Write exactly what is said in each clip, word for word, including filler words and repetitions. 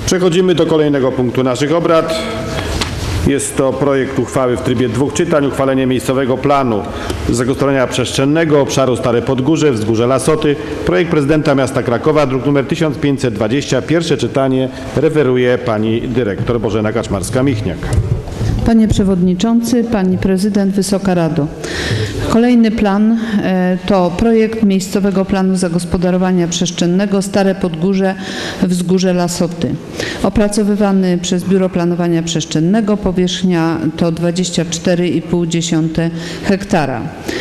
Przechodzimy do kolejnego punktu naszych obrad. Jest to projekt uchwały w trybie dwóch czytań. Uchwalenie miejscowego planu zagospodarowania przestrzennego obszaru Stare Podgórze, Wzgórze Lasoty. Projekt prezydenta miasta Krakowa, druk nr tysiąc pięćset dwadzieścia. Pierwsze czytanie referuje pani dyrektor Bożena Kaczmarska-Michniak. Panie Przewodniczący, Pani Prezydent, Wysoka Rado. Kolejny plan to projekt miejscowego planu zagospodarowania przestrzennego Stare Podgórze, Wzgórze Lasoty. Opracowywany przez Biuro Planowania Przestrzennego, powierzchnia to dwadzieścia cztery i pół hektara.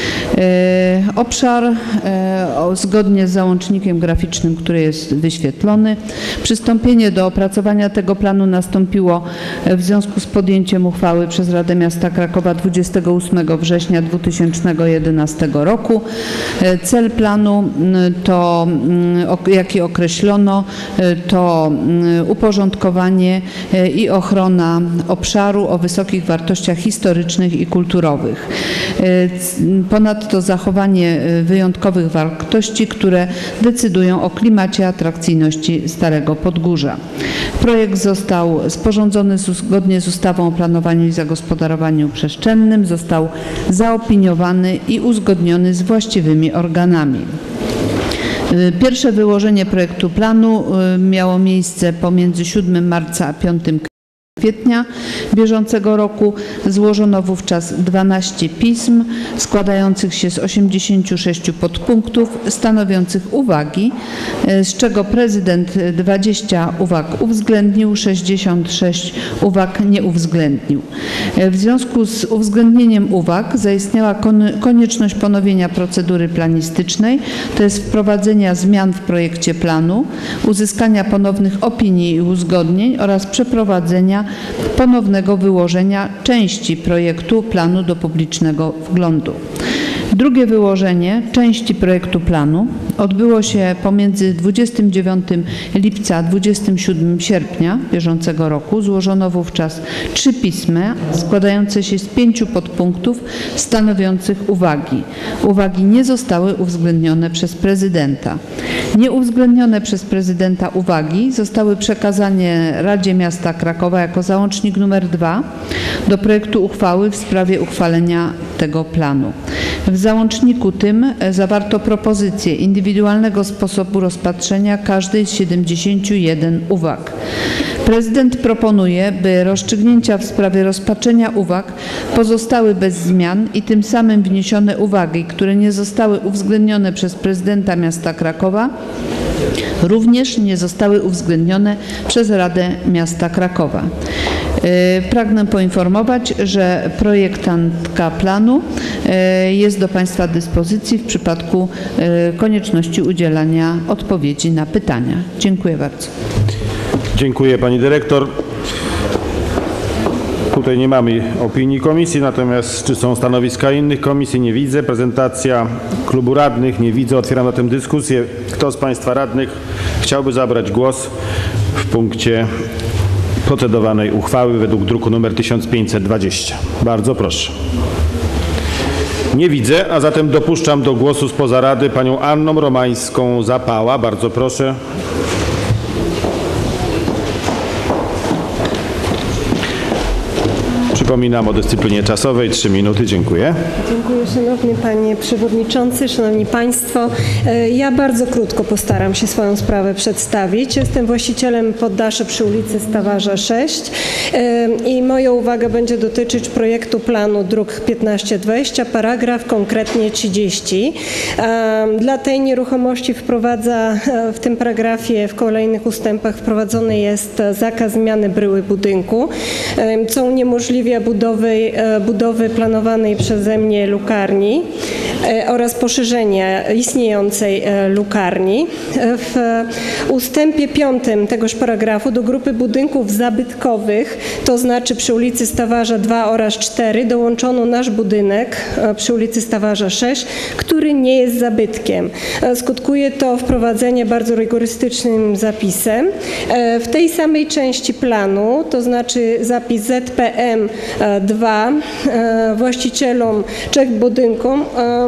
Obszar zgodnie z załącznikiem graficznym, który jest wyświetlony. Przystąpienie do opracowania tego planu nastąpiło w związku z podjęciem uchwały przez Radę Miasta Krakowa dwudziestego ósmego września dwa tysiące jedenastego roku. Cel planu, to, jaki określono, to uporządkowanie i ochrona obszaru o wysokich wartościach historycznych i kulturowych. Ponadto zachowanie wyjątkowych wartości, które decydują o klimacie atrakcyjności Starego Podgórza. Projekt został sporządzony zgodnie z ustawą o planowaniu i zagospodarowaniu przestrzennym, został zaopiniowany i uzgodniony z właściwymi organami. Pierwsze wyłożenie projektu planu miało miejsce pomiędzy siódmym marca a piątym kwietnia bieżącego roku. Złożono wówczas dwanaście pism składających się z osiemdziesięciu sześciu podpunktów stanowiących uwagi, z czego prezydent dwadzieścia uwag uwzględnił, sześćdziesiąt sześć uwag nie uwzględnił. W związku z uwzględnieniem uwag zaistniała konieczność ponowienia procedury planistycznej, to jest wprowadzenia zmian w projekcie planu, uzyskania ponownych opinii i uzgodnień oraz przeprowadzenia ponownego wyłożenia części projektu planu do publicznego wglądu. Drugie wyłożenie części projektu planu odbyło się pomiędzy dwudziestym dziewiątym lipca a dwudziestym siódmym sierpnia bieżącego roku. Złożono wówczas trzy pisma składające się z pięciu podpunktów stanowiących uwagi. Uwagi nie zostały uwzględnione przez prezydenta. Nieuwzględnione przez prezydenta uwagi zostały przekazane Radzie Miasta Krakowa jako załącznik numer dwa do projektu uchwały w sprawie uchwalenia tego planu. W załączniku tym zawarto propozycję indywidualnego sposobu rozpatrzenia każdej z siedemdziesięciu jeden uwag. Prezydent proponuje, by rozstrzygnięcia w sprawie rozpatrzenia uwag pozostały bez zmian i tym samym wniesione uwagi, które nie zostały uwzględnione przez prezydenta miasta Krakowa, również nie zostały uwzględnione przez Radę Miasta Krakowa. Pragnę poinformować, że projektantka planu jest do Państwa dyspozycji w przypadku konieczności udzielania odpowiedzi na pytania. Dziękuję bardzo. Dziękuję Pani Dyrektor. Tutaj nie mamy opinii komisji, natomiast czy są stanowiska innych komisji? Nie widzę. Prezentacja klubu radnych? Nie widzę. Otwieram zatem dyskusję. Kto z Państwa radnych chciałby zabrać głos w punkcie procedowanej uchwały według druku nr tysiąc pięćset dwadzieścia? Bardzo proszę. Nie widzę, a zatem dopuszczam do głosu spoza Rady panią Anną Romańską-Zapała. Bardzo proszę. Przypominam o dyscyplinie czasowej. Trzy minuty. Dziękuję. Dziękuję szanowny panie przewodniczący, szanowni państwo. Ja bardzo krótko postaram się swoją sprawę przedstawić. Jestem właścicielem poddaszy przy ulicy Stawarza sześć i moja uwaga będzie dotyczyć projektu planu druk piętnaście dwadzieścia, paragraf konkretnie trzydzieści. Dla tej nieruchomości wprowadza w tym paragrafie, w kolejnych ustępach wprowadzony jest zakaz zmiany bryły budynku, co uniemożliwia Budowy, budowy planowanej przeze mnie lukarni oraz poszerzenia istniejącej lukarni. W ustępie piątym tegoż paragrafu do grupy budynków zabytkowych, to znaczy przy ulicy Stawarza dwa oraz cztery, dołączono nasz budynek przy ulicy Stawarza sześć, który nie jest zabytkiem. Skutkuje to wprowadzenie bardzo rygorystycznym zapisem. W tej samej części planu, to znaczy zapis Z P M dwa, właścicielom trzech budynków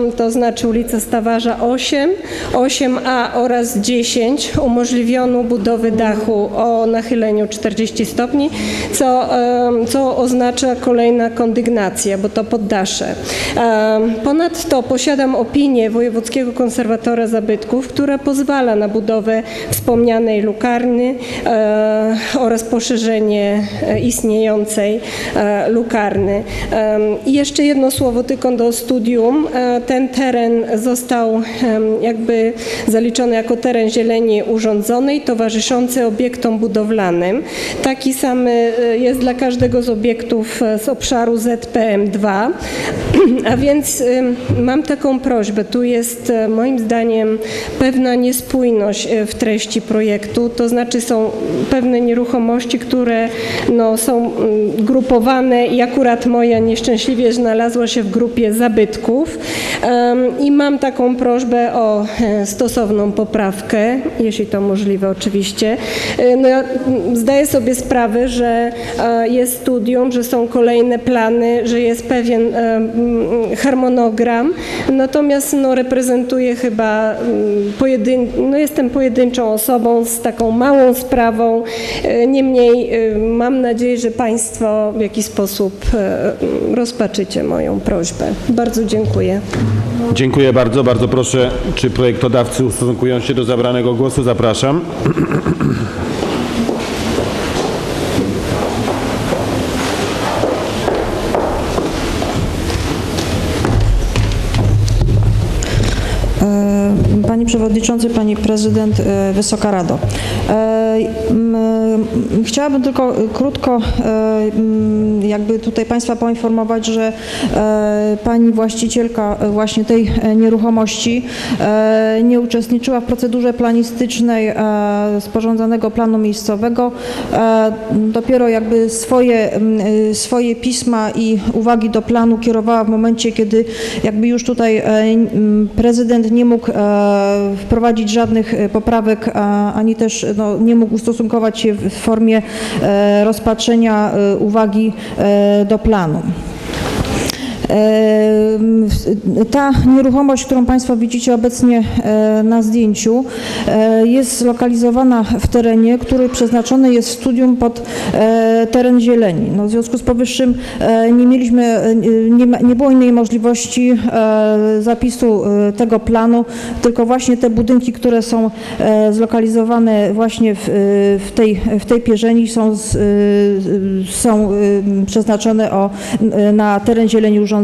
to znaczy ulica Stawarza osiem, osiem A oraz dziesięć umożliwiono budowę dachu o nachyleniu czterdzieści stopni, co, co oznacza kolejna kondygnacja, bo to poddasze. Ponadto posiadam opinię Wojewódzkiego Konserwatora Zabytków, która pozwala na budowę wspomnianej lukarny oraz poszerzenie istniejącej lukarny. I jeszcze jedno słowo tylko do studium. Ten teren został jakby zaliczony jako teren zieleni urządzonej, towarzyszący obiektom budowlanym. Taki sam jest dla każdego z obiektów z obszaru Z P M dwa, a więc mam taką prośbę. Tu jest moim zdaniem pewna niespójność w treści projektu, to znaczy są pewne nieruchomości, które no, są grupowane i akurat moja nieszczęśliwie znalazła się w grupie zabytków i mam taką prośbę o stosowną poprawkę, jeśli to możliwe oczywiście. No, ja zdaję sobie sprawę, że jest studium, że są kolejne plany, że jest pewien harmonogram, natomiast no, reprezentuję chyba, pojedyn no, jestem pojedynczą osobą z taką małą sprawą, niemniej mam nadzieję, że Państwo w jakiś sposób rozpatrzycie moją prośbę. Bardzo dziękuję. Dziękuję bardzo. Bardzo proszę, czy projektodawcy ustosunkują się do zabranego głosu? Zapraszam. Panie Przewodniczący, Pani Prezydent, Wysoka Rado. Chciałabym tylko krótko jakby tutaj Państwa poinformować, że Pani właścicielka właśnie tej nieruchomości nie uczestniczyła w procedurze planistycznej sporządzanego planu miejscowego. Dopiero jakby swoje, swoje pisma i uwagi do planu kierowała w momencie, kiedy jakby już tutaj prezydent nie mógł wprowadzić żadnych poprawek, ani też no, nie mógł ustosunkować się w formie rozpatrzenia uwagi do planu. Ta nieruchomość, którą Państwo widzicie obecnie na zdjęciu, jest zlokalizowana w terenie, który przeznaczony jest w studium pod teren zieleni. No, w związku z powyższym nie mieliśmy, nie, nie było innej możliwości zapisu tego planu, tylko właśnie te budynki, które są zlokalizowane właśnie w, w, tej, w tej pierzeni są, z, są przeznaczone o, na teren zieleni urządzonej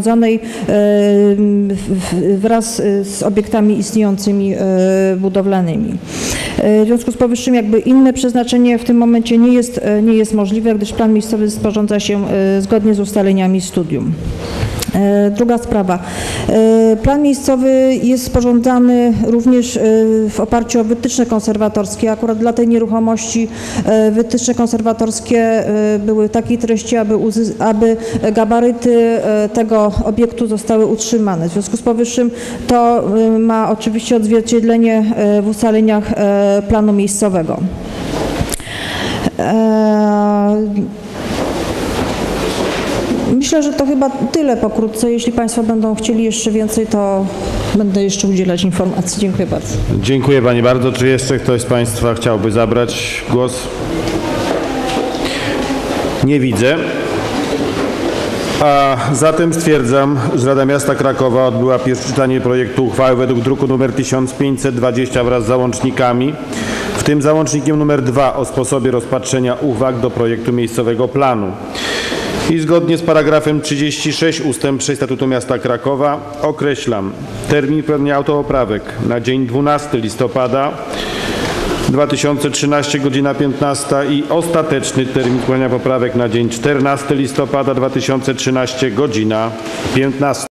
wraz z obiektami istniejącymi budowlanymi. W związku z powyższym jakby inne przeznaczenie w tym momencie nie jest, nie jest możliwe, gdyż plan miejscowy sporządza się zgodnie z ustaleniami studium. Druga sprawa. Plan miejscowy jest sporządzany również w oparciu o wytyczne konserwatorskie. Akurat dla tej nieruchomości wytyczne konserwatorskie były takiej treści, aby, aby gabaryty tego obiektu zostały utrzymane. W związku z powyższym to ma oczywiście odzwierciedlenie w ustaleniach planu miejscowego. Myślę, że to chyba tyle pokrótce. Jeśli Państwo będą chcieli jeszcze więcej, to będę jeszcze udzielać informacji. Dziękuję bardzo. Dziękuję Pani bardzo. Czy jeszcze ktoś z Państwa chciałby zabrać głos? Nie widzę. A zatem stwierdzam, że Rada Miasta Krakowa odbyła pierwsze czytanie projektu uchwały według druku nr tysiąc pięćset dwadzieścia wraz z załącznikami, w tym załącznikiem nr dwa o sposobie rozpatrzenia uwag do projektu miejscowego planu. I zgodnie z paragrafem trzydziestym szóstym ustęp sześć Statutu Miasta Krakowa określam termin pełnienia autopoprawek na dzień dwunastego listopada dwa tysiące trzynastego, godzina piętnasta i ostateczny termin pełnienia poprawek na dzień czternastego listopada dwa tysiące trzynastego, godzina piętnasta.